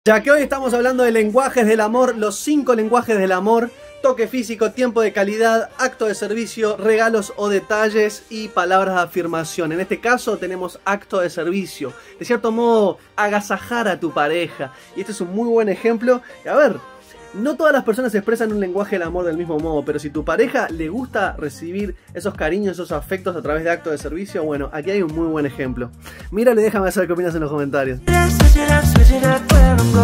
Ya que hoy estamos hablando de lenguajes del amor, los 5 lenguajes del amor: toque físico, tiempo de calidad, acto de servicio, regalos o detalles y palabras de afirmación. En este caso tenemos acto de servicio. De cierto modo, agasajar a tu pareja. Y este es un muy buen ejemplo. A ver, no todas las personas expresan un lenguaje del amor del mismo modo, pero si tu pareja le gusta recibir esos cariños, esos afectos a través de acto de servicio, bueno, aquí hay un muy buen ejemplo. Míralo y déjame saber qué opinas en los comentarios.